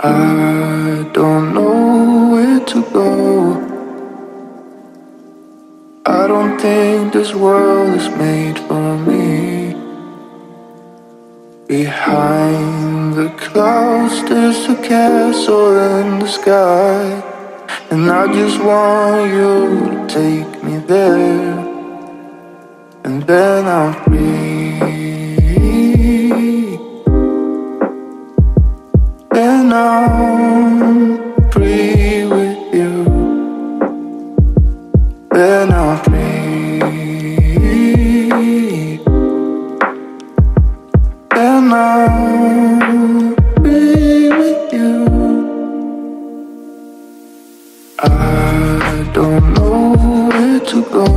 I don't know where to go. I don't think this world is made for me. Behind the clouds there's a castle in the sky, and I just want you to take me there, and then I'm free. Then I'm free with you. Then I'm free. Then I'm free with you. I don't know where to go.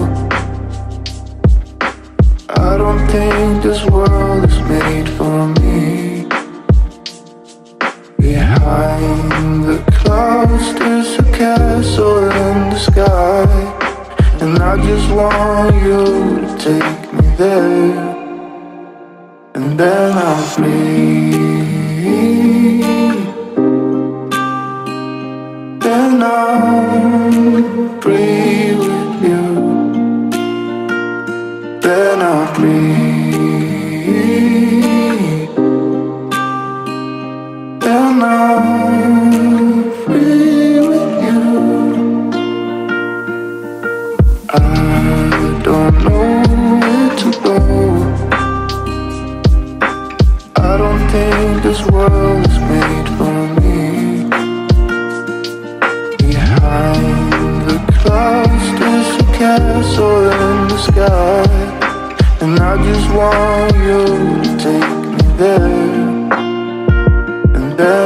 I don't think this world is made for me. Behind the clouds there's a castle in the sky, and I just want you to take me there, and then I'm free. Then I'm free with you. Then I'm free. Then I'm free with you. I don't know where to go. I don't think this world is made for me. Behind the clouds there's a castle in the sky, and I just want you to take me there, and then